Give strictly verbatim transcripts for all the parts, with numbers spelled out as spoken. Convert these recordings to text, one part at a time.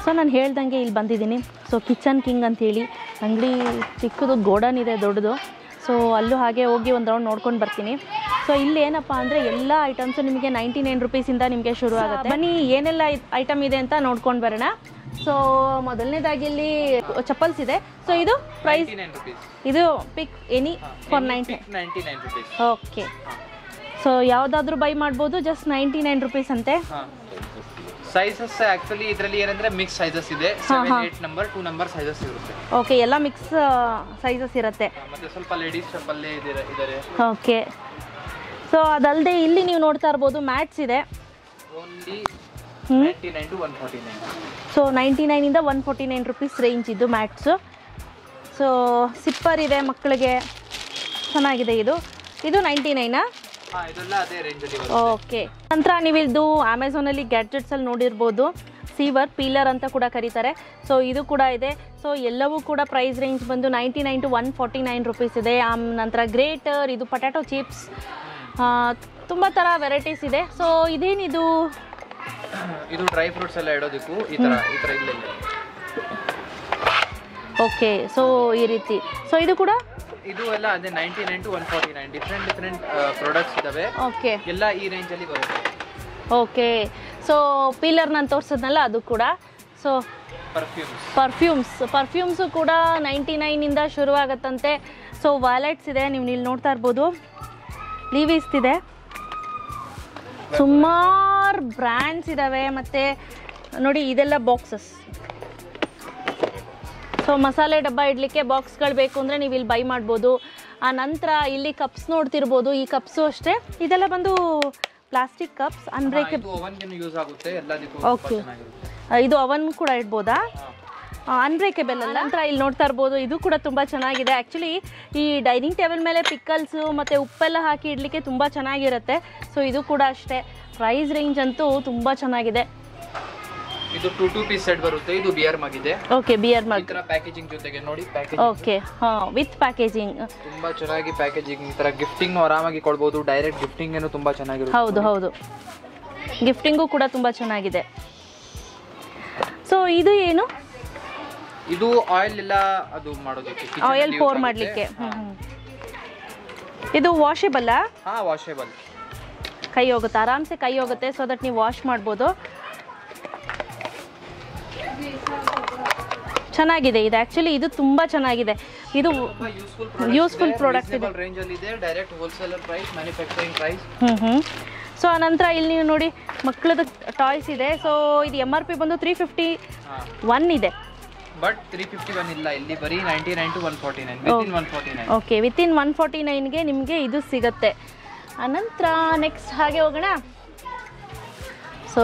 So ನಾನು ಹೇಳ್ದಂಗೆ ಇಲ್ಲಿ ಬಂದಿದ್ದೀನಿ. ಸೊ ಕಿಚನ್ ಕಿಂಗ್ ಅಂತೇಳಿ ಅಂಗಡಿ ಚಿಕ್ಕದು ಗೋಡನ್ ಇದೆ ದೊಡ್ಡದು. ಸೊ ಅಲ್ಲೂ ಹಾಗೆ ಹೋಗಿ ಒಂದು ರೌಂಡ್ ನೋಡ್ಕೊಂಡು ಬರ್ತೀನಿ. ಸೊ ಇಲ್ಲಿ ಏನಪ್ಪ ಅಂದರೆ ಎಲ್ಲ ಐಟಮ್ಸು ನಿಮಗೆ ನೈಂಟಿ ನೈನ್ ರುಪೀಸಿಂದ ನಿಮಗೆ ಶುರು ಆಗುತ್ತೆ. ಬನ್ನಿ ಏನೆಲ್ಲ ಐಟಮ್ ಇದೆ ಅಂತ ನೋಡ್ಕೊಂಡು ಬರೋಣ. ಸೊ ಮೊದಲನೇದಾಗಿ ಇಲ್ಲಿ ಚಪ್ಪಲ್ಸ್ ಇದೆ. ಸೊ ಇದು ಪ್ರೈಸ್ ಇದು pick any for ninety nine rupees. Okay. So ಯಾವುದಾದ್ರೂ ಬೈ ಮಾಡ್ಬೋದು, ಜಸ್ಟ್ ನೈಂಟಿ ನೈನ್ ರುಪೀಸ್ ಅಂತೆ. ಸೈಜಸ್ ಆಕ್ಚುಲಿ ಇದರಲ್ಲಿ ಏನಂದ್ರೆ ಮಿಕ್ಸ್ ಸೈಜಸ್ ಇದೆ. Seven eight number two number sizes ಇರುತ್ತೆ. ಓಕೆ, ಎಲ್ಲ ಮಿಕ್ಸ್ ಸೈಜಸ್ ಇರುತ್ತೆ. ಮತ್ತೆ ಸ್ವಲ್ಪ ಲೇಡೀಸ್ ಚಪ್ಪಲ್ಲೇ ಇದ್ದಾರೆ. ಓಕೆ. ಸೊ ಅದಲ್ಲದೆ ಇಲ್ಲಿ ನೀವು ನೋಡ್ತಾ ಇರ್ಬೋದು ಮ್ಯಾಟ್ಸ್ ಇದೆ. Only ninety nine to one forty nine. So ninety ನೈನಿಂದ one forty nine rupees range ಇದು ಮ್ಯಾಟ್ಸು. ಸೊ ಸಿಪ್ಪರ್ ಇದೆ ಮಕ್ಕಳಿಗೆ, ಚೆನ್ನಾಗಿದೆ ಇದು. ಇದು ನೈಂಟಿ ನೈನಾ? ಓಕೆ. ನಂತರ ನೀವು ಇದು ಅಮೆಝಾನಲ್ಲಿ ಗ್ಯಾಡ್ಜೆಟ್ಸಲ್ಲಿ ನೋಡಿರ್ಬೋದು, ಸೀವರ್ ಪೀಲರ್ ಅಂತ ಕೂಡ ಕರೀತಾರೆ. ಸೊ ಇದು ಕೂಡ ಇದೆ. ಸೊ ಎಲ್ಲವೂ ಕೂಡ ಪ್ರೈಸ್ ರೇಂಜ್ ಬಂದು ninety nine to one forty nine rupees ಇದೆ. ನಂತರ ಗ್ರೇಟರ್, ಇದು ಪೊಟ್ಯಾಟೊ ಚಿಪ್ಸ್, ತುಂಬ ಥರ ವೆರೈಟೀಸ್ ಇದೆ. ಸೊ ಇದೇನಿದು? ಇದು ಡ್ರೈ ಫ್ರೂಟ್ಸ್ ಎಲ್ಲ ಇಡೋದಕ್ಕೂ ಈ ಥರ ಈ ಥರ ಇಲ್ಲ. ಓಕೆ. ಸೊ ಈ ರೀತಿ. ಸೊ ಇದು ಕೂಡ ಇದು ಎಲ್ಲ ಅದೇ ninety nine to one forty nine different different products okay. ಓಕೆ. ಎಲ್ಲ ಈ ರೇಂಜಲ್ಲಿ ಬರುತ್ತೆ. ಓಕೆ. ಸೊ ಪೀಲರ್ ನಾನು ತೋರಿಸಿದ್ನಲ್ಲ ಅದು ಕೂಡ. ಸೊ ಪರ್ಫ್ಯೂಮ್ಸ್ ಪರ್ಫ್ಯೂಮ್ಸ್ ಪರ್ಫ್ಯೂಮ್ಸು ಕೂಡ ನೈಂಟಿ ನೈನಿಂದ ಶುರುವಾಗತ್ತಂತೆ. ಸೊ ವ್ಯಾಲೆಟ್ಸ್ ಇದೆ, ನೀವು ಇಲ್ಲಿ ನೋಡ್ತಾ ಇರ್ಬೋದು. ಲೀವೀಸ್ ಇದೆ, ಸುಮಾರು ಬ್ರ್ಯಾಂಡ್ಸ್ ಇದ್ದಾವೆ. ಮತ್ತು ನೋಡಿ ಇದೆಲ್ಲ ಬಾಕ್ಸಸ್. ಸೊ ಮಸಾಲೆ ಡಬ್ಬ ಇಡಲಿಕ್ಕೆ ಬಾಕ್ಸ್ಗಳು ಬೇಕು ಅಂದರೆ ನೀವು ಇಲ್ಲಿ ಬೈ ಮಾಡ್ಬೋದು. ಆ ನಂತರ ಇಲ್ಲಿ ಕಪ್ಸ್ ನೋಡ್ತಿರ್ಬೋದು. ಈ ಕಪ್ಸು ಅಷ್ಟೇ, ಇದೆಲ್ಲ ಬಂದು ಪ್ಲಾಸ್ಟಿಕ್ ಕಪ್ಸ್, ಅನ್ಬ್ರೇಕೇಬಲ್. ಓಕೆ, ಇದು ಅವನ್ ಕೂಡ ಇಡ್ಬೋದಾ? ಅನ್ಬ್ರೇಕೇಬಲ್ ಅಲ್ಲ. ನಂತರ ಇಲ್ಲಿ ನೋಡ್ತಾ ಇರ್ಬೋದು, ಇದು ಕೂಡ ತುಂಬ ಚೆನ್ನಾಗಿದೆ. ಆ್ಯಕ್ಚುಲಿ ಈ ಡೈನಿಂಗ್ ಟೇಬಲ್ ಮೇಲೆ ಪಿಕ್ಕಲ್ಸು ಮತ್ತು ಉಪ್ಪೆಲ್ಲ ಹಾಕಿ ಇಡಲಿಕ್ಕೆ ತುಂಬ ಚೆನ್ನಾಗಿರುತ್ತೆ. ಸೊ ಇದು ಕೂಡ ಅಷ್ಟೇ. ಪ್ರೈಸ್ ರೇಂಜ್ ಅಂತೂ ತುಂಬ ಚೆನ್ನಾಗಿದೆ. ಇದು ಟೂ ಟೂ ಪೀಸ್ ಸೆಟ್ ಬರುತ್ತೆ. ಇದು ಬಿಯರ್ ಮಗ್ ಇದೆ. Okay, beer mug. ಈ ತರ ಪ್ಯಾಕೇಜಿಂಗ್ ಜೊತೆಗೆ ನೋಡಿ ಪ್ಯಾಕೇಜಿಂಗ್. ಓಕೆ, ಹಾ, ವಿತ್ ಪ್ಯಾಕೇಜಿಂಗ್. ತುಂಬಾ ಚೆನ್ನಾಗಿ ಪ್ಯಾಕೇಜಿಂಗ್. ಈ ತರ ಗಿಫ್ಟಿಂಗ್ ಆರಾಮಾಗಿ ಕೊಡಬಹುದು. ಡೈರೆಕ್ಟ್ ಗಿಫ್ಟಿಂಗ್ ಏನು ತುಂಬಾ ಚೆನ್ನಾಗಿರುತ್ತೆ. ಹೌದು ಹೌದು, ಗಿಫ್ಟಿಂಗು ಕೂಡ ತುಂಬಾ ಚೆನ್ನಾಗಿದೆ. ಸೊ ಇದು ಏನು? ಇದು ಆಯಿಲ್ ಎಲ್ಲ ಅದು ಮಾಡೋದಕ್ಕೆ, ಆಯಿಲ್ ಪೋರ್ ಮಾಡಲಿಕ್ಕೆ. ಇದು ವಾಷೇಬಲ್? ಹಾ, ವಾಷೇಬಲ್. ಕೈ ಹೋಗುತ್ತೆ, ಆರಾಮ್ಸೆ ಕೈ ಹೋಗುತ್ತೆ. ಸೊ ದಟ್ ನೀವು ವಾಶ್ ಮಾಡ್ಬೋದು. ಚೆನ್ನಾಗಿದೆ ಇದು. ಆ್ಯಕ್ಚುಲಿ ಇದು ತುಂಬ ಚೆನ್ನಾಗಿದೆ. ಇದು ಯೂಸ್ಫುಲ್ ಪ್ರಾಡಕ್ಟ್ ಇದೆ. Direct wholesaler price, manufacturing price. ಹ್ಞೂ ಹ್ಞೂ ಸೊ ಅನಂತರ ಇಲ್ಲಿ ನೀವು ನೋಡಿ ಮಕ್ಕಳದ ಟಾಯ್ಸ್ ಇದೆ. ಸೊ ಇದು ಎಮ್ ಆರ್ ಪಿ ಬಂದು ತ್ರೀ ಫಿಫ್ಟಿ ಒನ್ ಇದೆ. ಬಟ್ ತ್ರೀ ಫಿಫ್ಟಿ ಒನ್ ಇಲ್ಲ, ಇಲ್ಲಿ ಬರೀ ninety nine to one forty nine. Within one forty nine. Okay, within one forty ನೈನ್ಗೆ ನಿಮಗೆ ಇದು ಸಿಗುತ್ತೆ. ಅನಂತರ ನೆಕ್ಸ್ಟ್ ಹಾಗೆ ಹೋಗೋಣ. So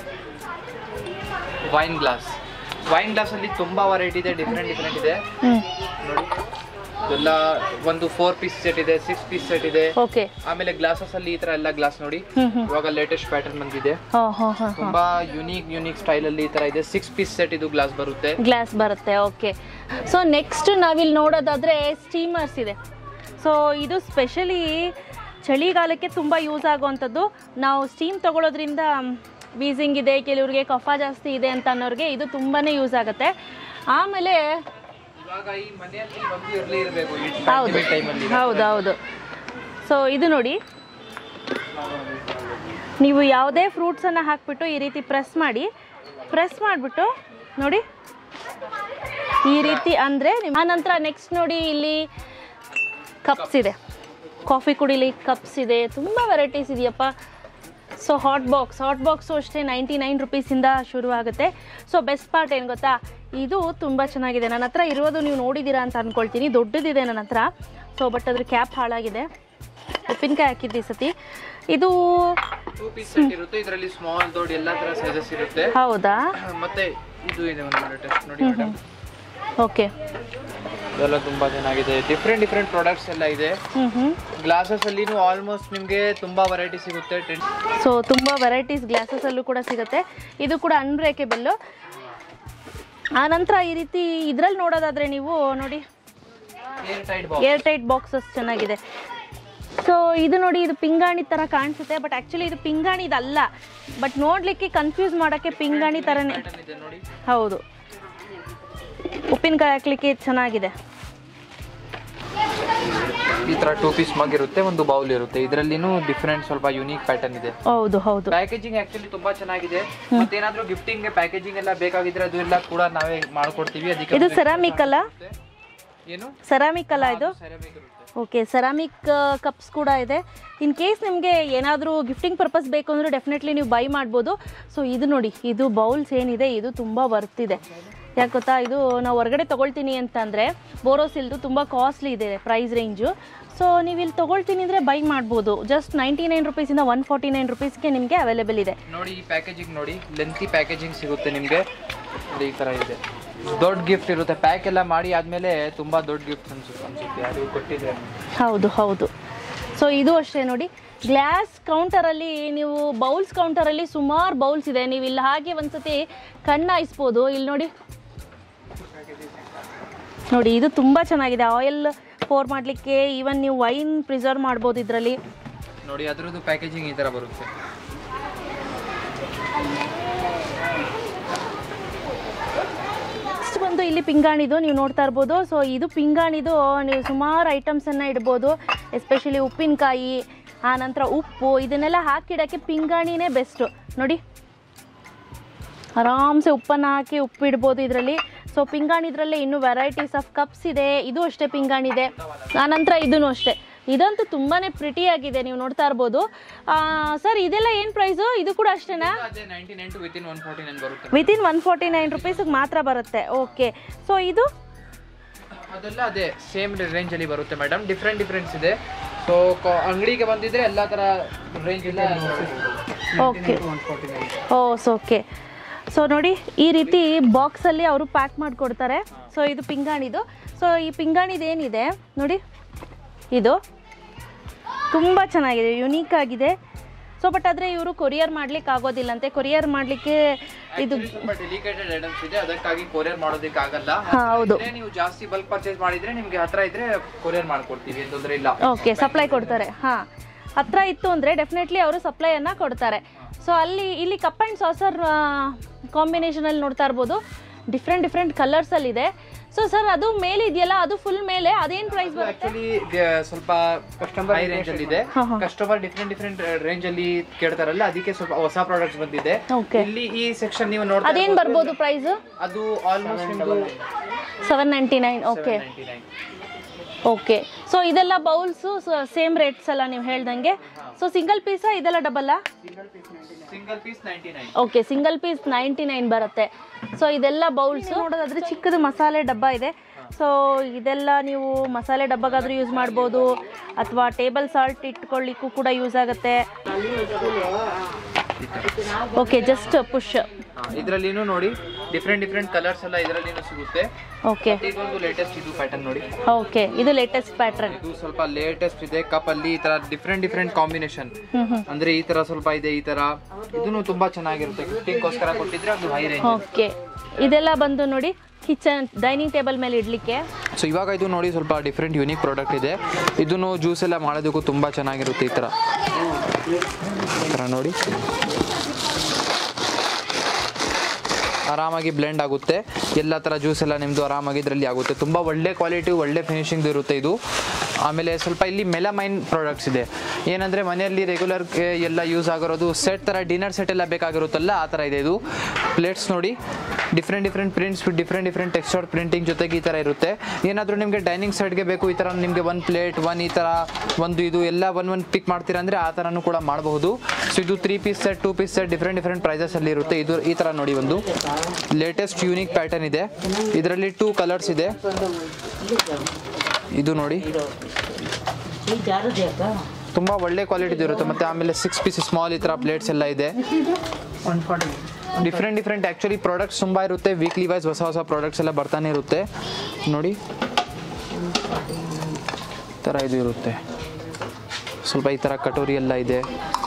wine glass. Wine glass ಅಲ್ಲಿ ತುಂಬಾ ವೆರೈಟಿ ಇದೆ, ಡಿಫ್ರೆಂಟ್ ಡಿಫ್ರೆಂಟ್ ಇದೆ. ನೋಡಿ ಎಲ್ಲ ಒಂದು ಫೋರ್ ಪೀಸ್ ಸೆಟ್ ಇದೆ, ಸಿಕ್ಸ್ ಪೀಸ್ ಸೆಟ್ ಇದೆ. ಓಕೆ. ಆಮೇಲೆ ಗ್ಲಾಸಸ್ ಅಲ್ಲಿ ಈ ತರ ಎಲ್ಲ ಗ್ಲಾಸ್ ನೋಡಿ, ಇವಾಗ ಲೇಟೆಸ್ಟ್ ಪ್ಯಾಟರ್ನ್ ಬಂದಿದೆ. ತುಂಬಾ ಯುನೀಕ್ ಯುನೀಕ್ ಸ್ಟೈಲ್ ಅಲ್ಲಿ ಈ ತರ ಇದೆ. ಸಿಕ್ಸ್ ಪೀಸ್ ಸೆಟ್ ಇದು ಗ್ಲಾಸ್ ಬರುತ್ತೆ. ಗ್ಲಾಸ್ ಬರುತ್ತೆ. ಓಕೆ. ಸೊ ನೆಕ್ಸ್ಟ್ ನಾವಿಲ್ಲಿ ನೋಡೋದಾದ್ರೆ ಸ್ಟೀಮರ್ಸ್ ಇದೆ. ಸೊ ಇದು ಸ್ಪೆಷಲಿ ಚಳಿಗಾಲಕ್ಕೆ ತುಂಬ ಯೂಸ್ ಆಗುವಂಥದ್ದು. ನಾವು ಸ್ಟೀಮ್ ತಗೊಳ್ಳೋದ್ರಿಂದ ವೀಸಿಂಗ್ ಇದೆ, ಕೆಲವ್ರಿಗೆ ಕಫ ಜಾಸ್ತಿ ಇದೆ ಅಂತ ಅನ್ನೋರಿಗೆ ಇದು ತುಂಬಾ ಯೂಸ್ ಆಗುತ್ತೆ. ಆಮೇಲೆ ಹೌದು ಹೌದು ಹೌದು ಸೊ ಇದು ನೋಡಿ, ನೀವು ಯಾವುದೇ ಫ್ರೂಟ್ಸನ್ನು ಹಾಕಿಬಿಟ್ಟು ಈ ರೀತಿ ಪ್ರೆಸ್ ಮಾಡಿ ಪ್ರೆಸ್ ಮಾಡಿಬಿಟ್ಟು ನೋಡಿ ಈ ರೀತಿ ಅಂದರೆ. ಆ ನಂತರ ನೆಕ್ಸ್ಟ್ ನೋಡಿ ಇಲ್ಲಿ ಕಪ್ಸ್ ಇದೆ, ಕಾಫಿ ಕುಡಿಲಿ ಕಪ್ಸ್ ಇದೆ, ತುಂಬ ವೆರೈಟೀಸ್ ಇದೆಯಪ್ಪ. So hot box hot box ಅಷ್ಟೇ ನೈಂಟಿ ನೈನ್ ರುಪೀಸಿಂದ ಶುರು ಆಗುತ್ತೆ. ಸೊ ಬೆಸ್ಟ್ ಪಾರ್ಟ್ ಏನು ಗೊತ್ತಾ, ಇದು ತುಂಬ ಚೆನ್ನಾಗಿದೆ. ನನ್ನ ಹತ್ರ ಇರೋದು ನೀವು ನೋಡಿದ್ದೀರಾ ಅಂತ ಅಂದ್ಕೊಳ್ತೀನಿ, ದೊಡ್ಡದಿದೆ ನನ್ನ ಹತ್ರ. ಸೊ ಬಟ್ ಅದ್ರ ಕ್ಯಾಪ್ ಹಾಳಾಗಿದೆ, ಉಪ್ಪಿನಕಾಯಿ ಹಾಕಿದ್ದು ಈ ಸತಿ. ಇದು ಇದರಲ್ಲಿ ಸ್ಮಾಲ್ ದೊಡ್ಡ ಎಲ್ಲ ತರ ಸೈಜಸ್ ಇರುತ್ತೆ. ಹೌದಾ? ಮತ್ತೆ ಇದು ಇದೆ ಒಂದು ಲೇಟೆಸ್ಟ್ ನೋಡಿ ಮೇಡಮ್. ಓಕೆ, ಇದೆಲ್ಲ ತುಂಬಾ ಚೆನ್ನಾಗಿದೆ. ಡಿಫ್ರೆಂಟ್ ಡಿಫ್ರೆಂಟ್ ಪ್ರಾಡಕ್ಟ್ಸ್ ಎಲ್ಲ ಇದೆ. ಗ್ಲಾಸಸ್ ಅಲ್ಲಿ ಆಲ್ಮೋಸ್ಟ್ ನಿಮಗೆ ತುಂಬಾ ವೆರೈಟಿ ಸಿಗುತ್ತೆ. ಸೊ ತುಂಬಾ ವೆರೈಟೀಸ್ ಗ್ಲಾಸಸ್ ಅಲ್ಲೂ ಕೂಡ ಸಿಗುತ್ತೆ. ಇದು ಕೂಡ ಅನ್ಬ್ರೇಕೇಬಲ್. ಆ ನಂತರ ಈ ರೀತಿ ಇದ್ರಲ್ಲಿ ನೋಡೋದಾದ್ರೆ ನೀವು ನೋಡಿ ಏರ್ ಟೈಟ್ ಬಾಕ್ಸಸ್ ಚೆನ್ನಾಗಿದೆ. ಸೊ ಸೊ ಇದು ನೋಡಿ, ಇದು ಪಿಂಗಾಣಿ ಥರ ಕಾಣಿಸುತ್ತೆ, ಬಟ್ ಆ್ಯಕ್ಚುಲಿ ಇದು ಪಿಂಗಾಣಿ ಇದಲ್ಲ, ಬಟ್ ನೋಡಲಿಕ್ಕೆ ಕನ್ಫ್ಯೂಸ್ ಮಾಡೋಕ್ಕೆ ಪಿಂಗಾಣಿ ಥರನೇ. ಹೌದು, ಉಪ್ಪಿನಕಾಯಿ ಹಾಕ್ಲಿಕ್ಕೆ ಚೆನ್ನಾಗಿದೆ. ಈ ತರ ಟೂ ಪೀಸ್ ಮಗ್ ಇರುತ್ತೆ, ಒಂದು ಬೌಲ್ ಇರುತ್ತೆ. ಇದರಲ್ಲಿನೂ ಡಿಫರೆಂಟ್ ಸ್ವಲ್ಪ ಯೂನಿಕ್ ಪ್ಯಾಟರ್ನ್ ಇದೆ. ಹೌದು ಹೌದು. ಪ್ಯಾಕೇಜಿಂಗ್ ಆಕ್ಚುಲಿ ತುಂಬಾ ಚೆನ್ನಾಗಿದೆ. ಮತ್ತೆ ಏನಾದ್ರೂ ಗಿಫ್ಟಿಂಗ್ ಪ್ಯಾಕೇಜಿಂಗ್ ಎಲ್ಲ ಬೇಕಾಗಿದ್ರೆ ಅದು ಎಲ್ಲ ಕೂಡ ನಾವೇ ಮಾಡ್ಕೊಡ್ತೀವಿ. ಅದಕ್ಕೆ ಇದು ಸೆರಾಮಿಕ್ ಅಲ್ಲ? ಏನು ಸೆರಾಮಿಕ್ ಅಲ್ಲ ಇದು? ಓಕೆ, ಸೆರಾಮಿಕ್ ಕಪ್ಸ್ ಕೂಡ ಇದೆ. ಇನ್ ಕೇಸ್ ನಿಮಗೆ ಏನಾದರೂ ಗಿಫ್ಟಿಂಗ್ ಪರ್ಪಸ್ ಬೇಕು ಅಂದರೆ ಡೆಫಿನೆಟ್ಲಿ ನೀವು ಬೈ ಮಾಡ್ಬೋದು. ಸೊ ಇದು ನೋಡಿ, ಇದು ಬೌಲ್ಸ್ ಏನಿದೆ ಇದು ತುಂಬ ಬರ್ತಿದೆ. ಯಾಕೆ ಗೊತ್ತಾ, ಇದು ನಾವು ಹೊರಗಡೆ ತೊಗೊಳ್ತೀನಿ ಅಂತಂದರೆ ಬೋರೋಸಿಲ್ದು ತುಂಬ ಕಾಸ್ಟ್ಲಿ ಇದೆ ಪ್ರೈಸ್ ರೇಂಜು. ಸೊ ನೀವು ಇಲ್ಲಿ ತೊಗೊಳ್ತೀನಿ ಅಂದರೆ ಬೈ ಮಾಡ್ಬೋದು. ಜಸ್ಟ್ ನೈಂಟಿ ನೈನ್ ರುಪೀಸಿಂದ ಒನ್ ಫಾರ್ಟಿ ನೈನ್ ರುಪೀಸ್ಗೆ ನಿಮಗೆ ಅವೈಲೇಬಲ್ ಇದೆ. ನೋಡಿ ಈ ಪ್ಯಾಕೇಜಿಂಗ್ ನೋಡಿ, ಲೆಂತಿ ಪ್ಯಾಕೇಜಿಂಗ್ ಸಿಗುತ್ತೆ ನಿಮಗೆ. ಈ ಥರ ಇದೆ, ದೊಡ್ಡ ಗಿಫ್ಟ್ ಇರುತ್ತೆ. ಪ್ಯಾಕ್ ಎಲ್ಲ ಮಾಡಿ ಆದಮೇಲೆ ತುಂಬ ದೊಡ್ಡ ಗಿಫ್ಟ್ ಅನ್ಸುತ್ತೆ ಅನ್ಸುತ್ತೆ ಅದು ಕೊಟ್ಟಿದೆ. ಹೌದು ಹೌದು. ಸೊ ಇದು ಅಷ್ಟೇ ನೋಡಿ, ಗ್ಲಾಸ್ ಕೌಂಟರಲ್ಲಿ ನೀವು ಬೌಲ್ಸ್ ಕೌಂಟರಲ್ಲಿ ಸುಮಾರು ಬೌಲ್ಸ್ ಇದೆ. ನೀವು ಇಲ್ಲಿ ಹಾಗೆ ಒಂದ್ಸತಿ ಕಣ್ಣಾಯಿಸ್ಬೋದು. ಇಲ್ಲಿ ನೋಡಿ ನೋಡಿ, ಇದು ತುಂಬ ಚೆನ್ನಾಗಿದೆ. ಆಯಿಲ್ ಪೋರ್ ಮಾಡಲಿಕ್ಕೆ, ಈವನ್ ನೀವು ವೈನ್ ಪ್ರಿಸರ್ವ್ ಮಾಡ್ಬೋದು ಇದರಲ್ಲಿ. ನೋಡಿ ಅದರದ್ದು ಪ್ಯಾಕೇಜಿಂಗ್ ಈ ಥರ ಬರುತ್ತೆ. ನೆಕ್ಸ್ಟ್ ಬಂದು ಇಲ್ಲಿ ಪಿಂಗಾಣಿದು ನೀವು ನೋಡ್ತಾ ಇರ್ಬೋದು. ಸೊ ಇದು ಪಿಂಗಾಣಿದು ನೀವು ಸುಮಾರು ಐಟಮ್ಸನ್ನು ಇಡ್ಬೋದು. ಎಸ್ಪೆಷಲಿ ಉಪ್ಪಿನಕಾಯಿ, ಆನಂತರ ಉಪ್ಪು, ಇದನ್ನೆಲ್ಲ ಹಾಕಿಡೋಕ್ಕೆ ಪಿಂಗಾಣಿನೇ ಬೆಸ್ಟು. ನೋಡಿ ಆರಾಮ್ಸೆ ಉಪ್ಪನ್ನು ಹಾಕಿ ಉಪ್ಪು ಇಡ್ಬೋದು ಇದರಲ್ಲಿ. ಸೊ ಪಿಂಗಾಣಿದ್ರಲ್ಲೇ ಇನ್ನೂ ವೆರೈಟೀಸ್ ಆಫ್ ಕಪ್ಸ್ ಇದೆ. ಇದು ಅಷ್ಟೇ ಪಿಂಗಾಣಿದೆ. ಆನಂತರ ಇದೂ ಅಷ್ಟೇ. ಇದಂತೂ ತುಂಬಾ ಪ್ರಿಟಿಯಾಗಿದೆ, ನೀವು ನೋಡ್ತಾ ಇರ್ಬೋದು. ಸರ್ ಇದೆಲ್ಲ ಏನು ಪ್ರೈಸು? ಇದು ಕೂಡ ಅಷ್ಟೇನಾ? ವಿತಿನ್ ಒನ್ ಫಾರ್ಟಿ ನೈನ್ ರುಪೀಸಿಗೆ ಮಾತ್ರ ಬರುತ್ತೆ. ಓಕೆ. ಸೊ ಇದು ಅದೆಲ್ಲ ಅದೇ ಸೇಮ್ ರೇಂಜಲ್ಲಿ ಬರುತ್ತೆ ಮೇಡಮ್. ಡಿಫ್ರೆಂಟ್ ಡಿಫ್ರೆನ್ಸ್ ಇದೆ. ಸೊ ಅಂಗಡಿಗೆ ಬಂದಿದ್ರೆ ಎಲ್ಲ ಥರ ರೇಂಜ್ ಇಲ್ಲ. ಓಕೆ. ಓಸ್ ಓಕೆ. ಸೊ ನೋಡಿ ಈ ರೀತಿ ಬಾಕ್ಸಲ್ಲಿ ಅವರು ಪ್ಯಾಕ್ ಮಾಡಿಕೊಡ್ತಾರೆ. ಸೊ ಇದು ಪಿಂಗಾಣಿದು. ಸೊ ಈ ಪಿಂಗಾಣಿದು ಏನಿದೆ ನೋಡಿ, ಇದು ತುಂಬ ಚೆನ್ನಾಗಿದೆ, ಯುನೀಕ್ ಆಗಿದೆ. ಸೊ ಬಟ್ ಆದರೆ ಇವರು ಕೊರಿಯರ್ ಮಾಡ್ಲಿಕ್ಕೆ ಆಗೋದಿಲ್ಲಂತೆ. ಕೊರಿಯರ್ ಮಾಡಲಿಕ್ಕೆ ಇದು ಡೆಲಿಕೇಟೆಡ್ ಐಟಮ್ಸ್ ಇದೆ, ಅದಕ್ಕಾಗಿ ಕೊರಿಯರ್ ಮಾಡೋದಕ್ಕೆ ಆಗಲ್ಲ. ಹೌದು, ನೀವು ಜಾಸ್ತಿ ಬಲ್ಕ್ ಪರ್ಚೇಸ್ ಮಾಡಿದ್ರೆ ನಿಮಗೆ ಹತ್ರ ಇದ್ರೆ ಕೊರಿಯರ್ ಮಾಡ್ಕೊಡ್ತೀವಿ, ತೊಂದರೆ ಇಲ್ಲ. ಓಕೆ, ಸಪ್ಲೈ ಕೊಡ್ತಾರೆ. ಹಾಂ, ಹತ್ರ ಇತ್ತು ಅಂದರೆ ಡೆಫಿನೆಟ್ಲಿ ಅವರು ಸಪ್ಲೈಯನ್ನು ಕೊಡ್ತಾರೆ. ಸೊ ಅಲ್ಲಿ ಇಲ್ಲಿ ಕಪ್ ಆ್ಯಂಡ್ ಸಾಸರ್ ಕಾಂಬಿನೇಷನಲ್ಲಿ ನೋಡ್ತಾ ಇರ್ಬೋದು. ಡಿಫ್ರೆಂಟ್ ಡಿಫ್ರೆಂಟ್ ಕಲರ್ಸಲ್ಲಿದೆ. ಸೊ ಸರ್ ಅದು ಮೇಲೆ ಇದೆಯಲ್ಲ, ಅದು ಫುಲ್ ಮೇಲೆ, ಅದೇನು ಪ್ರೈಸ್ ಬರುತ್ತೆ? ಆಕ್ಚುಲಿ ಸ್ವಲ್ಪ ಕಸ್ಟಮರ್ ಹೈ ರೇಂಜ್ ಅಲ್ಲಿ ಇದೆ. ಕಸ್ಟಮರ್ ಡಿಫ್ರೆಂಟ್ ಡಿಫ್ರೆಂಟ್ ರೇಂಜ್ ಅಲ್ಲಿ ಕೇಳ್ತಾರಲ್ಲ, ಅದಕ್ಕೆ ಸ್ವಲ್ಪ ಹೊಸ ಪ್ರಾಡಕ್ಟ್ಸ್ ಬಂದಿದೆ. ಇಲ್ಲಿ ಈ ಸೆಕ್ಷನ್ ನೀವು ನೋಡ್ತಾ ಅದೇನು ಬರ್ಬೋದು ಪ್ರೈಸ್? ಅದು ಆಲ್ಮೋಸ್ಟ್ ನಿಮ್ಮದು seven ninety nine. Okay okay. So ಇದೆಲ್ಲ ಬೌಲ್ಸು ಸೇಮ್ ರೇಟ್ಸ್ ಅಲ್ಲ ನೀವು ಹೇಳ್ದಂಗೆ? ಸೊ ಸಿಂಗಲ್ ಪೀಸಾ ಇದೆಲ್ಲ ಡಬಲ್ಲ? Single piece ninety nine. Okay, single piece ninety nine ಬರುತ್ತೆ. ಸೊ ಇದೆಲ್ಲ ಬೌಲ್ಸು ನೋಡೋದಾದ್ರೆ ಚಿಕ್ಕದು ಮಸಾಲೆ ಡಬ್ಬ ಇದೆ. ಸೊ ಇದೆಲ್ಲ ನೀವು ಮಸಾಲೆ ಡಬ್ಬಗಾದರೂ ಯೂಸ್ ಮಾಡ್ಬೋದು, ಅಥವಾ ಟೇಬಲ್ ಸಾಲ್ಟ್ ಇಟ್ಕೊಳ್ಳಿಕ್ಕೂ ಕೂಡ ಯೂಸ್ ಆಗುತ್ತೆ. Okay, just push. ಇದರಲ್ಲಿನೂ ನೋಡಿ ಡಿಫ್ರೆಂಟ್ ಡಿಫ್ರೆಂಟ್ ಕಲರ್ಸ್ ಎಲ್ಲ ಇದರಲ್ಲಿನೂ ಸಿಗುತ್ತೆ. ಓಕೆ, ಇದೊಂದು ಲೇಟೆಸ್ಟ್ ಇದು ಪ್ಯಾಟರ್ನ್ ನೋಡಿ. ಓಕೆ, ಇದು ಲೇಟೆಸ್ಟ್ ಪ್ಯಾಟರ್ನ್. ಇದು ಸ್ವಲ್ಪ ಲೇಟೆಸ್ಟ್ ಇದೆ. ಕಪ್ ಅಲ್ಲಿ ಈ ತರ ಡಿಫ್ರೆಂಟ್ ಡಿಫ್ರೆಂಟ್ ಕಾಂಬಿನೇಷನ್, ಅಂದ್ರೆ ಈ ತರ ಸ್ವಲ್ಪ ಇದೆ, ಈ ತರ. ಇದನ್ನು ತುಂಬಾ ಚೆನ್ನಾಗಿರುತ್ತೆ. ಗಿಫ್ಟಿಂಗ್ಗೋಸ್ಕರ ಕೊಟ್ಟಿದ್ರೆ ಅದು ಹೈ ರೇಂಜ್. ಓಕೆ, ಇದೆಲ್ಲ ಬಂದು ನೋಡಿ ಕಿಚನ್ ಡೈನಿಂಗ್ ಟೇಬಲ್ ಮೇಲೆ ಇಡ್ಲಿಕ್ಕೆ. ಸೊ ಇವಾಗ ಇದು ನೋಡಿ ಸ್ವಲ್ಪ ಡಿಫ್ರೆಂಟ್ ಯೂನಿಕ್ ಪ್ರಾಡಕ್ಟ್ ಇದೆ. ಇದನ್ನು ಜ್ಯೂಸ್ ಎಲ್ಲ ಮಾಡೋದಕ್ಕೂ ತುಂಬ ಚೆನ್ನಾಗಿರುತ್ತೆ. ಈ ಥರ ಈ ಥರ ನೋಡಿ ಆರಾಮಾಗಿ ಬ್ಲೆಂಡ್ ಆಗುತ್ತೆ. ಎಲ್ಲ ಥರ ಜ್ಯೂಸ್ ಎಲ್ಲ ನಿಮ್ಮದು ಆರಾಮಾಗಿ ಇದರಲ್ಲಿ ಆಗುತ್ತೆ. ತುಂಬ ಒಳ್ಳೆ ಕ್ವಾಲಿಟಿ, ಒಳ್ಳೆ ಫಿನಿಶಿಂಗ್ ಇರುತ್ತೆ ಇದು. ಆಮೇಲೆ ಸ್ವಲ್ಪ ಇಲ್ಲಿ ಮೆಲಮೈನ್ ಪ್ರಾಡಕ್ಟ್ಸ್ ಇದೆ. ಏನಂದರೆ ಮನೆಯಲ್ಲಿ ರೆಗ್ಯುಲರ್ ಎಲ್ಲ ಯೂಸ್ ಆಗಿರೋದು ಸೆಟ್ ಥರ ಡಿನ್ನರ್ ಸೆಟ್ ಎಲ್ಲ ಬೇಕಾಗಿರುತ್ತಲ್ಲ, ಆ ಥರ ಇದೆ ಇದು. ಪ್ಲೇಟ್ಸ್ ನೋಡಿ different different prints, different different texture printing ಜೊತೆಗೆ ಈ ಥರ ಇರುತ್ತೆ. ಏನಾದರೂ ನಿಮಗೆ ಡೈನಿಂಗ್ ಸೆಟ್ಗೆ ಬೇಕು, ಈ ಥರ ನಿಮಗೆ ಒನ್ ಪ್ಲೇಟ್ ಒನ್ ಈ ಥರ ಒಂದು ಇದು ಎಲ್ಲ ಒನ್ ಒನ್ ಪಿಕ್ ಮಾಡ್ತೀರಾ ಅಂದರೆ ಆ ಥರನೂ ಕೂಡ ಮಾಡಬಹುದು. ಸೊ ಇದು three piece set, two piece set, different different ಪ್ರೈಸಸಲ್ಲಿ ಇರುತ್ತೆ. ಇದು ಈ ಥರ ನೋಡಿ ಒಂದು ಲೇಟೆಸ್ಟ್ ಯೂನಿಕ್ ಪ್ಯಾಟರ್ನ್ ಇದೆ. ಇದರಲ್ಲಿ ಟೂ ಕಲರ್ಸ್ ಇದೆ. ಇದು ನೋಡಿ ತುಂಬ ಒಳ್ಳೆ ಕ್ವಾಲಿಟಿದು ಇರುತ್ತೆ. ಮತ್ತು ಆಮೇಲೆ ಸಿಕ್ಸ್ ಪೀಸ್ ಸ್ಮಾಲ್ ಈ ಥರ ಪ್ಲೇಟ್ಸ್ ಎಲ್ಲ ಇದೆ. ಡಿಫ್ರೆಂಟ್ ಡಿಫ್ರೆಂಟ್ ಆ್ಯಕ್ಚುಲಿ ಪ್ರಾಡಕ್ಟ್ಸ್ ತುಂಬ ಇರುತ್ತೆ. ವೀಕ್ಲಿ ವೈಸ್ ಹೊಸ ಹೊಸ ಪ್ರಾಡಕ್ಟ್ಸ್ ಎಲ್ಲ ಬರ್ತಾನೆ ಇರುತ್ತೆ ನೋಡಿ. ಈ ಥರ ಇದು ಇರುತ್ತೆ. ಸ್ವಲ್ಪ ಈ ಥರ ಕಟೋರಿ ಎಲ್ಲ ಇದೆ.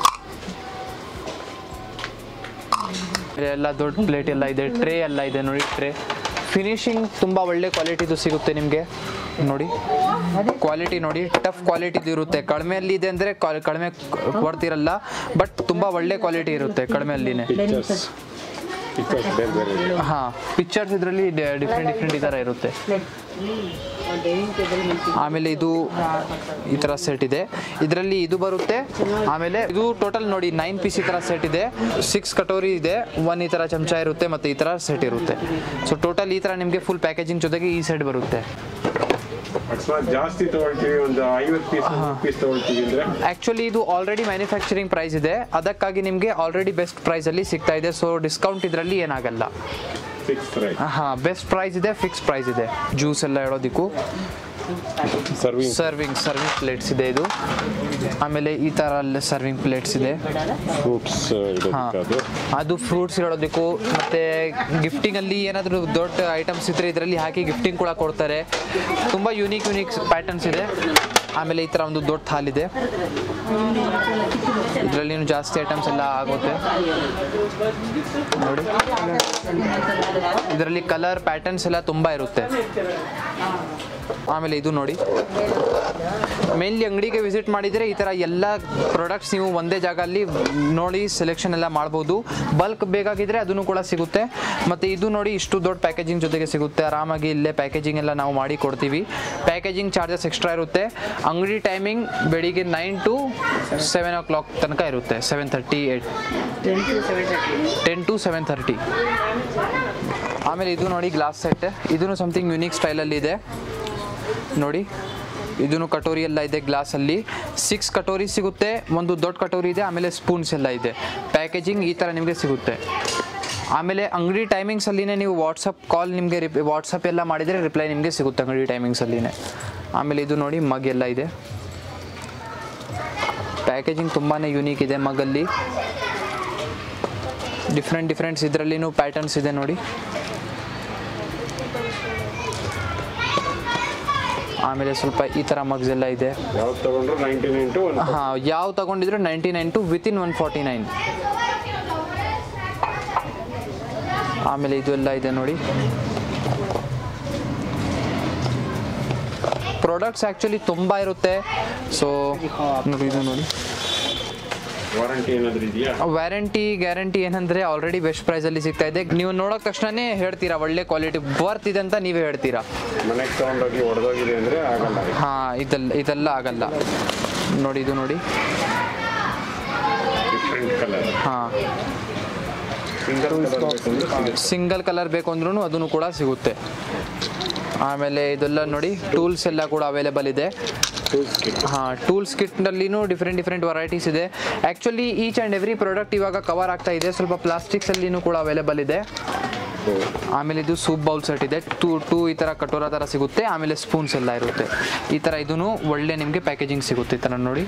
ಎಲ್ಲ ದೊಡ್ಡ ಪ್ಲೇಟ್ ಎಲ್ಲ ಇದೆ. ಟ್ರೇ ಎಲ್ಲ ಇದೆ ನೋಡಿ. ಟ್ರೇ ಫಿನಿಶಿಂಗ್ ತುಂಬ ಒಳ್ಳೆ ಕ್ವಾಲಿಟಿದು ಸಿಗುತ್ತೆ ನಿಮಗೆ. ನೋಡಿ ಕ್ವಾಲಿಟಿ ನೋಡಿ, ಟಫ್ ಕ್ವಾಲಿಟಿದು ಇರುತ್ತೆ. ಕಡಿಮೆಯಲ್ಲಿ ಇದೆ ಅಂದರೆ ಕಡಿಮೆ ಬರ್ತಿರಲ್ಲ, ಬಟ್ ತುಂಬ ಒಳ್ಳೆ ಕ್ವಾಲಿಟಿ ಇರುತ್ತೆ ಕಡಿಮೆಯಲ್ಲಿನೇ. ಹಾಂ, ಪಿಕ್ಚರ್ಸ್ ಇದರಲ್ಲಿ ಡಿಫ್ರೆಂಟ್ ಡಿಫ್ರೆಂಟ್ ಈ ಥರ ಇರುತ್ತೆ. ಆಮೇಲೆ ಇದು ಈ ಥರ ಸೆಟ್ ಇದೆ, ಇದರಲ್ಲಿ ಇದು ಬರುತ್ತೆ. ಆಮೇಲೆ ಇದು ಟೋಟಲ್ ನೋಡಿ ನೈನ್ ಪೀಸ್ ಈ ಥರ ಸೆಟ್ ಇದೆ. ಸಿಕ್ಸ್ ಕಟೋರಿ ಇದೆ, ಒನ್ ಈ ಥರ ಚಮಚ ಇರುತ್ತೆ ಮತ್ತು ಈ ಥರ ಸೆಟ್ ಇರುತ್ತೆ. ಸೊ ಟೋಟಲ್ ಈ ಥರ ನಿಮಗೆ ಫುಲ್ ಪ್ಯಾಕೇಜಿಂಗ್ ಜೊತೆಗೆ ಈ ಸೆಟ್ ಬರುತ್ತೆ. ಜಾಸ್ತಿ ತಗೊಳ್ತೀವಿ, ಒಂದು ಐವತ್ತು ಪೀಸ್ ಪೀಸ್ ತಗೊಳ್ತೀವಿ ಅಂದ್ರೆ ಆ್ಯಕ್ಚುಲಿ ಇದು ಆಲ್ರೆಡಿ ಮ್ಯಾನುಫ್ಯಾಕ್ಚರಿಂಗ್ ಪ್ರೈಸ್ ಇದೆ, ಅದಕ್ಕಾಗಿ ನಿಮಗೆ ಆಲ್ರೆಡಿ ಬೆಸ್ಟ್ ಪ್ರೈಸಲ್ಲಿ ಸಿಗ್ತಾ ಇದೆ. ಸೊ ಡಿಸ್ಕೌಂಟ್ ಇದರಲ್ಲಿ ಏನಾಗಲ್ಲ. ಹಾಂ, ಬೆಸ್ಟ್ ಪ್ರೈಸ್ ಇದೆ, ಫಿಕ್ಸ್ ಪ್ರೈಸ್ ಇದೆ. ಜ್ಯೂಸ್ ಎಲ್ಲ ಇಡೋದಕ್ಕೂ ಸರ್ವಿಂಗ್ ಸರ್ವಿಂಗ್ ಸರ್ವಿಂಗ್ ಪ್ಲೇಟ್ಸ್ ಇದೆ ಇದು. ಆಮೇಲೆ ಈ ಥರ ಸರ್ವಿಂಗ್ ಪ್ಲೇಟ್ಸ್ ಇದೆ. ಫ್ರೂಟ್ಸ್ ಅದು ಫ್ರೂಟ್ಸ್ ಇಡೋದಕ್ಕೂ, ಮತ್ತು ಗಿಫ್ಟಿಂಗಲ್ಲಿ ಏನಾದರೂ ದೊಡ್ಡ ಐಟಮ್ಸ್ ಇದ್ದರೆ ಇದರಲ್ಲಿ ಹಾಕಿ ಗಿಫ್ಟಿಂಗ್ ಕೂಡ ಕೊಡ್ತಾರೆ. ತುಂಬ ಯೂನಿಕ್ ಯೂನಿಕ್ ಪ್ಯಾಟರ್ನ್ಸ್ ಇದೆ. ಆಮೇಲೆ ಈ ಥರ ಒಂದು ದೊಡ್ಡ ಹಾಲ್ ಇದೆ, ಇದರಲ್ಲಿ ಜಾಸ್ತಿ ಐಟಮ್ಸ್ ಎಲ್ಲ ಆಗುತ್ತೆ ನೋಡಿ. ಇದರಲ್ಲಿ ಕಲರ್ ಪ್ಯಾಟರ್ನ್ಸ್ ಎಲ್ಲ ತುಂಬ ಇರುತ್ತೆ. ಆಮೇಲೆ ಇದು ನೋಡಿ, ಮೇನ್ಲಿ ಅಂಗಡಿಗೆ ವಿಸಿಟ್ ಮಾಡಿದರೆ ಈ ಥರ ಎಲ್ಲ ಪ್ರಾಡಕ್ಟ್ಸ್ ನೀವು ಒಂದೇ ಜಾಗದಲ್ಲಿ ನೋಡಿ ಸೆಲೆಕ್ಷನ್ ಎಲ್ಲ ಮಾಡ್ಬೋದು. ಬಲ್ಕ್ ಬೇಕಾಗಿದ್ದರೆ ಅದನ್ನು ಕೂಡ ಸಿಗುತ್ತೆ. ಮತ್ತು ಇದು ನೋಡಿ, ಇಷ್ಟು ದೊಡ್ಡ ಪ್ಯಾಕೇಜಿಂಗ್ ಜೊತೆಗೆ ಸಿಗುತ್ತೆ. ಆರಾಮಾಗಿ ಇಲ್ಲೇ ಪ್ಯಾಕೇಜಿಂಗ್ ಎಲ್ಲ ನಾವು ಮಾಡಿ ಕೊಡ್ತೀವಿ. ಪ್ಯಾಕೇಜಿಂಗ್ ಚಾರ್ಜಸ್ ಎಕ್ಸ್ಟ್ರಾ ಇರುತ್ತೆ. ಅಂಗಡಿ ಟೈಮಿಂಗ್ ಬೆಳಿಗ್ಗೆ nine to seven o'clock ತನಕ ಇರುತ್ತೆ. Seven thirty eight ten to seven thirty. ಆಮೇಲೆ ಇದು ನೋಡಿ ಗ್ಲಾಸ್ ಸೆಟ್, ಇದೂ ಸಮಥಿಂಗ್ ಯುನೀಕ್ ಸ್ಟೈಲಲ್ಲಿ ಇದೆ ನೋಡಿ. ಇದೂ ಕಟೋರಿ ಎಲ್ಲ ಇದೆ ಗ್ಲಾಸಲ್ಲಿ. ಸಿಕ್ಸ್ ಕಟೋರಿ ಸಿಗುತ್ತೆ, ಒಂದು ದೊಡ್ಡ ಕಟೋರಿ ಇದೆ, ಆಮೇಲೆ ಸ್ಪೂನ್ಸ್ ಎಲ್ಲ ಇದೆ. ಪ್ಯಾಕೇಜಿಂಗ್ ಈ ಥರ ನಿಮಗೆ ಸಿಗುತ್ತೆ. ಆಮೇಲೆ ಅಂಗಡಿ ಟೈಮಿಂಗ್ಸಲ್ಲಿನೇ ನೀವು ವಾಟ್ಸಪ್ ಕಾಲ್ ನಿಮಗೆ ರಿಪ್ ವಾಟ್ಸಪ್ ಎಲ್ಲ ಮಾಡಿದರೆ ರಿಪ್ಲೈ ನಿಮಗೆ ಸಿಗುತ್ತೆ ಅಂಗಡಿ ಟೈಮಿಂಗ್ಸಲ್ಲಿನೇ. ಆಮೇಲೆ ಇದು ನೋಡಿ ಮಗ್ ಎಲ್ಲ ಇದೆ. ಪ್ಯಾಕೇಜಿಂಗ್ ತುಂಬಾ ಯೂನಿಕ್ ಇದೆ ಮಗಲ್ಲಿ. ಡಿಫ್ರೆಂಟ್ ಡಿಫ್ರೆಂಟ್ಸ್ ಇದರಲ್ಲಿನೂ ಪ್ಯಾಟರ್ನ್ಸ್ ಇದೆ ನೋಡಿ. ಆಮೇಲೆ ಸ್ವಲ್ಪ ಈ ಥರ ಮಗ್ಸ್ ಎಲ್ಲ ಇದೆ. ಯಾವ್ದು ತಗೊಂಡ್ರು ನೈಂಟಿ ನೈನ್ ಟು ಹಾಂ, ಯಾವ ತಗೊಂಡಿದ್ರು ninety nine to within one forty nine. ಆಮೇಲೆ ಇದು ಎಲ್ಲ ಇದೆ ನೋಡಿ. ಪ್ರಾಡಕ್ಟ್ಸ್ ಆ್ಯಕ್ಚುಲಿ ತುಂಬ ಇರುತ್ತೆ. ಸೊ ನೋಡಿ, ಇದು ನೋಡಿ ವಾರಂಟಿ ಏನಾದರೂ ಇದೆಯಾ? ವ್ಯಾರಂಟಿ ಗ್ಯಾರಂಟಿ ಏನಂದರೆ ಆಲ್ರೆಡಿ ಬೆಸ್ಟ್ ಪ್ರೈಸಲ್ಲಿ ಸಿಗ್ತಾ ಇದೆ. ನೀವು ನೋಡೋಕೆ ತಕ್ಷಣನೇ ಹೇಳ್ತೀರಾ ಒಳ್ಳೆ ಕ್ವಾಲಿಟಿ ಬರ್ತಿದೆ ಅಂತ ನೀವೇ ಹೇಳ್ತೀರಾ. ಮನೆಗೆ ತಗೊಂಡೋಗಿ ಹೊಡೆದೋಗಿದೆ ಅಂದರೆ ಆಗಲ್ಲ. ಹಾಂ, ಇದೆಲ್ಲ ಇದೆಲ್ಲ ಆಗಲ್ಲ ನೋಡಿ. ಇದು ನೋಡಿ ಡಿಫ್ರೆಂಟ್ ಕಲರ್. ಹಾಂ, ಸಿಂಗಲ್ ಸಿಂಗಲ್ ಕಲರ್ ಬೇಕು ಅಂದ್ರೂ ಅದನ್ನು ಕೂಡ ಸಿಗುತ್ತೆ. ಆಮೇಲೆ ಇದೆಲ್ಲ ನೋಡಿ, ಟೂಲ್ಸ್ ಎಲ್ಲ ಕೂಡ ಅವೈಲೇಬಲ್ ಇದೆ. ಹಾಂ, ಟೂಲ್ಸ್ ಕಿಟ್ನಲ್ಲಿನೂ ಡಿಫ್ರೆಂಟ್ ಡಿಫ್ರೆಂಟ್ ವೆರೈಟೀಸ್ ಇದೆ. Actually each and every product ಇವಾಗ ಕವರ್ ಆಗ್ತಾ ಇದೆ. ಸ್ವಲ್ಪ ಪ್ಲಾಸ್ಟಿಕ್ಸಲ್ಲಿನೂ ಕೂಡ ಅವೈಲೇಬಲ್ ಇದೆ. ಆಮೇಲೆ ಇದು ಸೂಪ್ ಬೌಲ್ ಸೆಟ್ ಇದೆ. ಟೂ ಟೂ ಈ ಥರ ಕಟೋರ ಥರ ಸಿಗುತ್ತೆ. ಆಮೇಲೆ ಸ್ಪೂನ್ಸ್ ಎಲ್ಲ ಇರುತ್ತೆ. ಈ ಥರ ಇದೂ ಒಳ್ಳೆ ನಿಮಗೆ ಪ್ಯಾಕೇಜಿಂಗ್ ಸಿಗುತ್ತೆ. ಈ ಥರ ನೋಡಿ,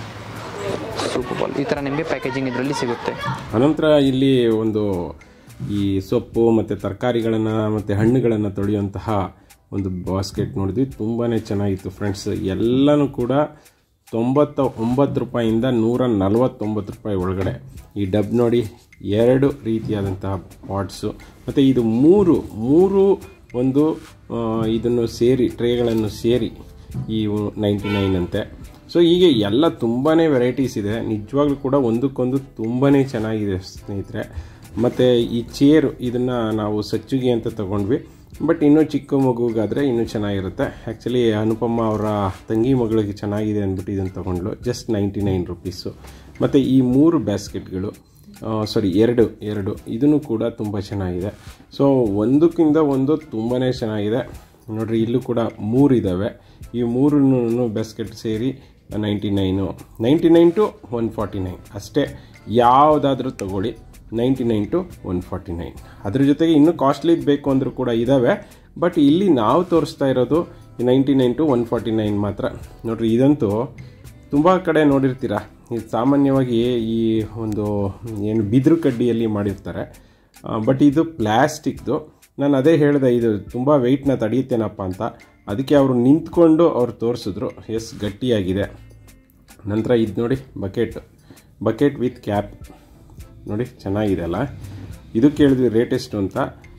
ಸೂಪ್ ಬೌಲ್ ಈ ಥರ ನಿಮಗೆ ಪ್ಯಾಕೇಜಿಂಗ್ ಇದರಲ್ಲಿ ಸಿಗುತ್ತೆ. ಅನಂತರ ಇಲ್ಲಿ ಒಂದು ಈ ಸೊಪ್ಪು ಮತ್ತು ತರಕಾರಿಗಳನ್ನು ಮತ್ತು ಹಣ್ಣುಗಳನ್ನು ತೊಳೆಯುವಂತಹ ಒಂದು ಬಾಸ್ಕೆಟ್ ನೋಡಿದ್ವಿ. ತುಂಬಾ ಚೆನ್ನಾಗಿತ್ತು ಫ್ರೆಂಡ್ಸ್. ಎಲ್ಲನೂ ಕೂಡ ತೊಂಬತ್ತ ಒಂಬತ್ತು ರೂಪಾಯಿಂದ ನೂರ ನಲವತ್ತೊಂಬತ್ತು ರೂಪಾಯಿ ಒಳಗಡೆ. ಈ ಡಬ್ ನೋಡಿ, ಎರಡು ರೀತಿಯಾದಂತಹ ಪಾಟ್ಸು, ಮತ್ತು ಇದು ಮೂರು ಮೂರು ಒಂದು ಇದನ್ನು ಸೇರಿ ಟ್ರೇಗಳನ್ನು ಸೇರಿ ಈ ನೈಂಟಿ ನೈನ್ ಅಂತೆ. ಸೊ ಹೀಗೆ ಎಲ್ಲ ತುಂಬಾ ವೆರೈಟೀಸ್ ಇದೆ. ನಿಜವಾಗ್ಲೂ ಕೂಡ ಒಂದಕ್ಕೊಂದು ತುಂಬಾ ಚೆನ್ನಾಗಿದೆ ಸ್ನೇಹಿತರೆ. ಮತ್ತು ಈ ಚೇರು ಇದನ್ನು ನಾವು ಸಚ್ಚುಗೆ ಅಂತ ತೊಗೊಂಡ್ವಿ, ಬಟ್ ಇನ್ನೂ ಚಿಕ್ಕ ಮಗುಗಾದರೆ ಇನ್ನೂ ಚೆನ್ನಾಗಿರುತ್ತೆ. ಆ್ಯಕ್ಚುಲಿ ಅನುಪಮ್ಮ ಅವರ ತಂಗಿ ಮಗಳಿಗೆ ಚೆನ್ನಾಗಿದೆ ಅಂದ್ಬಿಟ್ಟು ಇದನ್ನು ತೊಗೊಂಡ್ಲು. Just ninety nine rupees. ಮತ್ತು ಈ ಮೂರು ಬ್ಯಾಸ್ಕೆಟ್ಗಳು, ಸಾರಿ ಎರಡು ಎರಡು ಇದನ್ನು ಕೂಡ ತುಂಬ ಚೆನ್ನಾಗಿದೆ. ಸೊ ಒಂದಕ್ಕಿಂತ ಒಂದು ತುಂಬಾ ಚೆನ್ನಾಗಿದೆ ನೋಡಿರಿ. ಇಲ್ಲೂ ಕೂಡ ಮೂರು ಇದ್ದಾವೆ. ಈ ಮೂರನ್ನು ಬ್ಯಾಸ್ಕೆಟ್ ಸೇರಿ ninety nine ninety nine to one forty nine ಅಷ್ಟೇ. ಯಾವುದಾದ್ರೂ ತಗೊಳ್ಳಿ, ninety nine to one forty nine. ಅದ್ರ ಜೊತೆಗೆ ಇನ್ನೂ ಕಾಸ್ಟ್ಲಿದು ಬೇಕು ಅಂದರೂ ಕೂಡ ಇದ್ದಾವೆ, ಬಟ್ ಇಲ್ಲಿ ನಾವು ತೋರಿಸ್ತಾ ಇರೋದು ninety nine to one forty nine ಮಾತ್ರ ನೋಡಿರಿ. ಇದಂತೂ ತುಂಬ ಕಡೆ ನೋಡಿರ್ತೀರ. ಇದು ಸಾಮಾನ್ಯವಾಗಿ ಈ ಒಂದು ಏನು ಬಿದಿರು ಕಡ್ಡಿಯಲ್ಲಿ ಮಾಡಿರ್ತಾರೆ, ಬಟ್ ಇದು ಪ್ಲ್ಯಾಸ್ಟಿಕ್ದು. ನಾನು ಅದೇ ಹೇಳಿದೆ, ಇದು ತುಂಬ ವೆಯ್ಟ್ನ ತಡೆಯುತ್ತೇನಪ್ಪ ಅಂತ. ಅದಕ್ಕೆ ಅವರು ನಿಂತ್ಕೊಂಡು ಅವ್ರು ತೋರಿಸಿದ್ರು. ಎಸ್, ಗಟ್ಟಿಯಾಗಿದೆ. ನಂತರ ಇದು ನೋಡಿ, ಬಕೆಟ್ ಬಕೆಟ್ ವಿತ್ ಕ್ಯಾಪ್ ನೋಡಿ, ಚೆನ್ನಾಗಿದೆ ಅಲ್ಲ. ಇದು ಕೇಳಿದ್ವಿ ರೇಟ್ ಎಷ್ಟು ಅಂತ.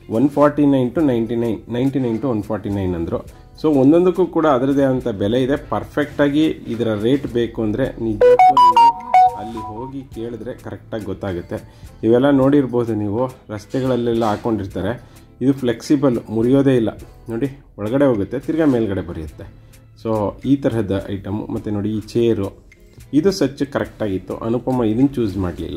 One forty nine to ninety nine ninety nine to one forty nine ಅಂದರು. ಸೊ ಒಂದೊಂದಕ್ಕೂ ಕೂಡ ಅದರದೇ ಆದಂಥ ಬೆಲೆ ಇದೆ. ಪರ್ಫೆಕ್ಟಾಗಿ ಇದರ ರೇಟ್ ಬೇಕು ಅಂದರೆ ನಿಜಕ್ಕೂ ನೀವು ಅಲ್ಲಿ ಹೋಗಿ ಕೇಳಿದ್ರೆ ಕರೆಕ್ಟಾಗಿ ಗೊತ್ತಾಗುತ್ತೆ. ಇವೆಲ್ಲ ನೋಡಿರ್ಬೋದು ನೀವು, ರಸ್ತೆಗಳಲ್ಲೆಲ್ಲ ಹಾಕ್ಕೊಂಡಿರ್ತಾರೆ. ಇದು ಫ್ಲೆಕ್ಸಿಬಲ್, ಮುರಿಯೋದೇ ಇಲ್ಲ ನೋಡಿ, ಒಳಗಡೆ ಹೋಗುತ್ತೆ ತಿರ್ಗಾ ಮೇಲ್ಗಡೆ ಬರೆಯುತ್ತೆ. ಸೊ ಈ ತರಹದ ಐಟಮು. ಮತ್ತು ನೋಡಿ ಈ ಚೇರು, ಇದು ಸಚ್ಚು ಕರೆಕ್ಟಾಗಿತ್ತು. ಅನುಪಮ ಇದನ್ನು ಚೂಸ್ ಮಾಡಲಿಲ್ಲ,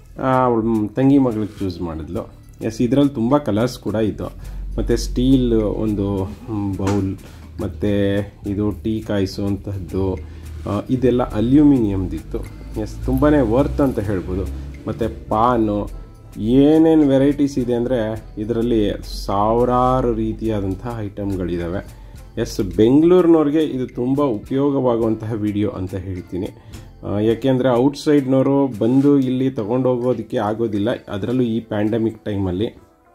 ತಂಗಿ ಮಗಳಿಗೆ ಚೂಸ್ ಮಾಡಿದ್ಲು. ಎಸ್, ಇದರಲ್ಲಿ ತುಂಬ ಕಲರ್ಸ್ ಕೂಡ ಇತ್ತು. ಮತ್ತು ಸ್ಟೀಲ್ ಒಂದು ಬೌಲ್, ಮತ್ತು ಇದು ಟೀ ಕಾಯಿಸುವಂತಹದ್ದು, ಇದೆಲ್ಲ ಅಲ್ಯೂಮಿನಿಯಮ್ದಿತ್ತು. ಎಸ್, ತುಂಬಾ ವರ್ತ್ ಅಂತ ಹೇಳ್ಬೋದು. ಮತ್ತು ಪಾನು, ಏನೇನು ವೆರೈಟೀಸ್ ಇದೆ ಅಂದರೆ ಇದರಲ್ಲಿ ಸಾವಿರಾರು ರೀತಿಯಾದಂತಹ ಐಟಮ್ಗಳಿದ್ದಾವೆ. ಎಸ್, ಬೆಂಗಳೂರಿನವ್ರಿಗೆ ಇದು ತುಂಬ ಉಪಯೋಗವಾಗುವಂತಹ ವಿಡಿಯೋ ಅಂತ ಹೇಳ್ತೀನಿ. ಯಾಕೆಂದರೆ ಔಟ್ಸೈಡ್ನವರು ಬಂದು ಇಲ್ಲಿ ತೊಗೊಂಡೋಗೋದಕ್ಕೆ ಆಗೋದಿಲ್ಲ, ಅದರಲ್ಲೂ ಈ ಪ್ಯಾಂಡಮಿಕ್ ಟೈಮಲ್ಲಿ.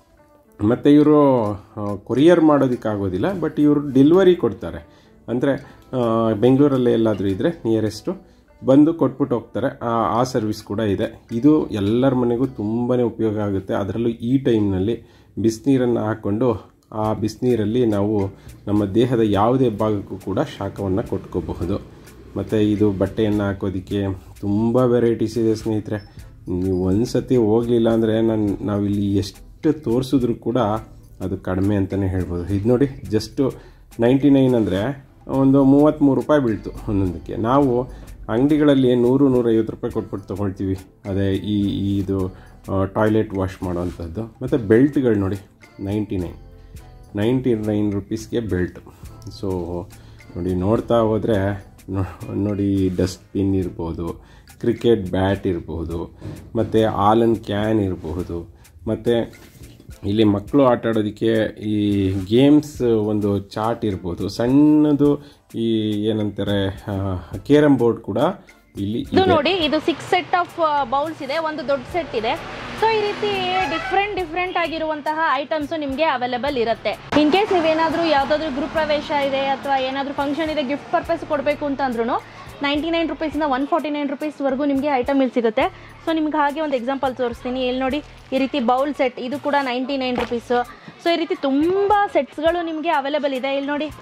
ಮತ್ತು ಇವರು ಕೊರಿಯರ್ ಮಾಡೋದಕ್ಕಾಗೋದಿಲ್ಲ, ಬಟ್ ಇವರು ಡೆಲಿವರಿ ಕೊಡ್ತಾರೆ. ಅಂದರೆ ಬೆಂಗಳೂರಲ್ಲೇ ಎಲ್ಲಾದರೂ ಇದ್ದರೆ ನಿಯರೆಸ್ಟು ಬಂದು ಕೊಟ್ಬಿಟ್ಟು ಹೋಗ್ತಾರೆ. ಆ ಸರ್ವಿಸ್ ಕೂಡ ಇದೆ. ಇದು ಎಲ್ಲರ ಮನೆಗೂ ತುಂಬಾ ಉಪಯೋಗ ಆಗುತ್ತೆ. ಅದರಲ್ಲೂ ಈ ಟೈಮ್ನಲ್ಲಿ ಬಿಸಿನೀರನ್ನು ಹಾಕ್ಕೊಂಡು ಆ ಬಿಸಿನೀರಲ್ಲಿ ನಾವು ನಮ್ಮ ದೇಹದ ಯಾವುದೇ ಭಾಗಕ್ಕೂ ಕೂಡ ಶಾಖವನ್ನು ಕೊಟ್ಕೋಬಹುದು. ಮತ್ತು ಇದು ಬಟ್ಟೆಯನ್ನು ಹಾಕೋದಕ್ಕೆ ತುಂಬ ವೆರೈಟೀಸ್ ಇದೆ ಸ್ನೇಹಿತರೆ. ನೀವು ಒಂದು ಸತಿ ಹೋಗಲಿಲ್ಲ ಅಂದರೆ ನಾನು ನಾವಿಲ್ಲಿ ಎಷ್ಟು ತೋರಿಸಿದ್ರು ಕೂಡ ಅದು ಕಡಿಮೆ ಅಂತಲೇ ಹೇಳ್ಬೋದು. ಇದು ನೋಡಿ, ಜಸ್ಟು ನೈಂಟಿ ನೈನ್ ಅಂದರೆ ಒಂದು ಮೂವತ್ತ್ಮೂರು ರೂಪಾಯಿ ಬೀಳ್ತು ಒಂದೊಂದಕ್ಕೆ. ನಾವು ಅಂಗಡಿಗಳಲ್ಲಿ ನೂರು ನೂರೈವತ್ತು ರೂಪಾಯಿ ಕೊಟ್ಬಿಟ್ಟು ತೊಗೊಳ್ತೀವಿ. ಅದೇ ಈ ಇದು ಟಾಯ್ಲೆಟ್ ವಾಶ್ ಮಾಡೋವಂಥದ್ದು. ಮತ್ತು ಬೆಲ್ಟ್ಗಳು ನೋಡಿ, ನೈಂಟಿ ನೈನ್ ನೈಂಟಿ ನೈನ್ ರುಪೀಸ್ಗೆ ಬೆಲ್ಟ್. ಸೊ ನೋಡಿ, ನೋಡ್ತಾ ಹೋದರೆ ನೋಡಿ, ಡಸ್ಟ್ಬಿನ್ ಇರ್ಬೋದು, ಕ್ರಿಕೆಟ್ ಬ್ಯಾಟ್ ಇರ್ಬೋದು, ಮತ್ತು ಹಾಲಿನ ಕ್ಯಾನ್ ಇರಬಹುದು, ಮತ್ತು ಇಲ್ಲಿ ಮಕ್ಕಳು ಆಟ ಆಡೋದಕ್ಕೆ ಈ ಗೇಮ್ಸ್ ಒಂದು ಚಾಟ್ ಇರ್ಬೋದು, ಸಣ್ಣದು ಈ ಏನಂತಾರೆ ಕೇರಮ್ ಬೋರ್ಡ್ ಕೂಡ ಇಲ್ಲಿ ಇದು ನೋಡಿ. ಇದು ಸಿಕ್ಸ್ ಸೆಟ್ ಆಫ್ ಬೌಲ್ಸ್ ಇದೆ, ಒಂದು ದೊಡ್ಡ ಸೆಟ್ ಇದೆ. ಸೊ ಈ ರೀತಿ ಡಿಫ್ರೆಂಟ್ ಡಿಫ್ರೆಂಟ್ ಆಗಿರುವಂತಹ ಐಟಮ್ಸ್ ನಿಮಗೆ ಅವೈಲೇಬಲ್ ಇರುತ್ತೆ. ಇನ್ ಕೇಸ್ ನೀವೇನಾದರೂ ಯಾವುದಾದ್ರೂ ಗೃಹ ಪ್ರವೇಶ ಇದೆ ಅಥವಾ ಏನಾದರೂ ಫಂಕ್ಷನ್ ಇದೆ, ಗಿಫ್ಟ್ ಪರ್ಪಸ್ ಕೊಡಬೇಕು ಅಂತಂದ್ರೂ ನೈಂಟಿ ನೈನ್ ರುಪೀಸಿಂದ ಒನ್ ಫಾರ್ಟಿ ನೈನ್ ರುಪೀಸ್ವರೆಗೂ ನಿಮಗೆ ಐಟಮ್ ಇಲ್ಲಿ ಸಿಗುತ್ತೆ. ಸೊ ನಿಮ್ಗೆ ಹಾಗೆ ಒಂದು ಎಕ್ಸಾಂಪಲ್ ತೋರಿಸ್ತೀನಿ. ಇಲ್ಲಿ ನೋಡಿ, ಈ ರೀತಿ ಬೌಲ್ ಸೆಟ್, ಇದು ಕೂಡ ನೈಂಟಿ ನೈನ್ ರುಪೀಸು. ಸೊ ಈ ರೀತಿ ತುಂಬ ಸೆಟ್ಸ್ಗಳು ನಿಮಗೆ ಅವೈಲೇಬಲ್ ಇದೆ. ಇಲ್ಲಿ ನೋಡಿ,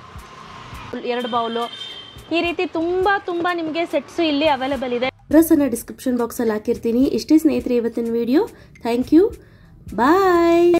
ಎರಡು ಬೌಲು, ಈ ರೀತಿ ತುಂಬ ತುಂಬ ನಿಮಗೆ ಸೆಟ್ಸು ಇಲ್ಲಿ ಅವೈಲೇಬಲ್ ಇದೆ. ಅಡ್ರೆಸ್ಸನ್ನು ಡಿಸ್ಕ್ರಿಪ್ಷನ್ ಬಾಕ್ಸಲ್ಲಿ ಹಾಕಿರ್ತೀನಿ. ಇಷ್ಟೇ ಸ್ನೇಹಿತರೆ ಇವತ್ತಿನ ವಿಡಿಯೋ. Thank you, bye.